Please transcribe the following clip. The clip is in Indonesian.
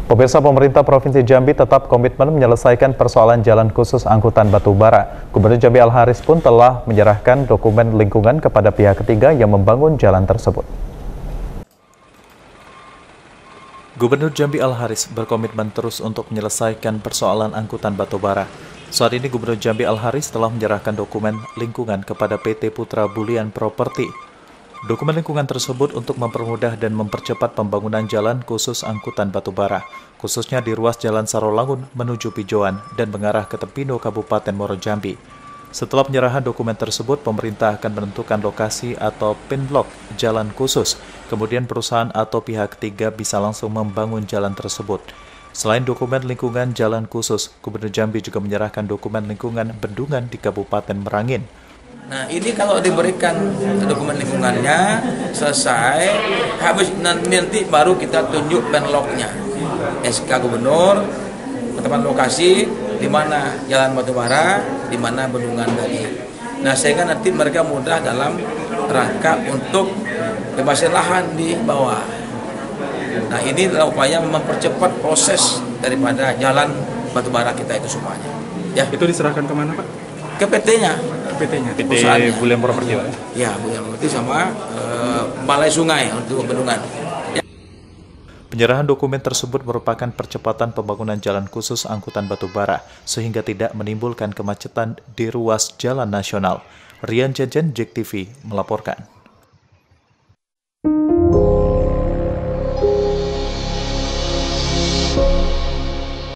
Pemirsa, pemerintah Provinsi Jambi tetap komitmen menyelesaikan persoalan jalan khusus angkutan batubara. Gubernur Jambi Al-Haris pun telah menyerahkan dokumen lingkungan kepada pihak ketiga yang membangun jalan tersebut. Gubernur Jambi Al-Haris berkomitmen terus untuk menyelesaikan persoalan angkutan batubara. Saat ini Gubernur Jambi Al-Haris telah menyerahkan dokumen lingkungan kepada PT Putra Bulian Property. Dokumen lingkungan tersebut untuk mempermudah dan mempercepat pembangunan jalan khusus angkutan batubara, khususnya di ruas Jalan Sarolangun menuju Pijoan dan mengarah ke Tepino, Kabupaten Muaro Jambi. Setelah penyerahan dokumen tersebut, pemerintah akan menentukan lokasi atau pinlock jalan khusus, kemudian perusahaan atau pihak ketiga bisa langsung membangun jalan tersebut. Selain dokumen lingkungan jalan khusus, Gubernur Jambi juga menyerahkan dokumen lingkungan bendungan di Kabupaten Merangin. Nah, ini kalau diberikan dokumen lingkungannya selesai, habis nanti baru kita tunjuk penlocknya. SK Gubernur, tempat lokasi di mana jalan batubara, di mana bendungan tadi. Nah, sehingga nanti mereka mudah dalam rangka untuk bebasin lahan di bawah. Nah, ini adalah upaya mempercepat proses daripada jalan batubara kita itu semuanya. Ya. Itu diserahkan kemana, Pak? Ke PT-nya. PT Bulian Property, Pak? Ya, Bulian Property sama Balai Sungai untuk bendungan. Ya. Penyerahan dokumen tersebut merupakan percepatan pembangunan jalan khusus angkutan batubara, sehingga tidak menimbulkan kemacetan di ruas jalan nasional. Rian Jenjen, JEK TV, melaporkan.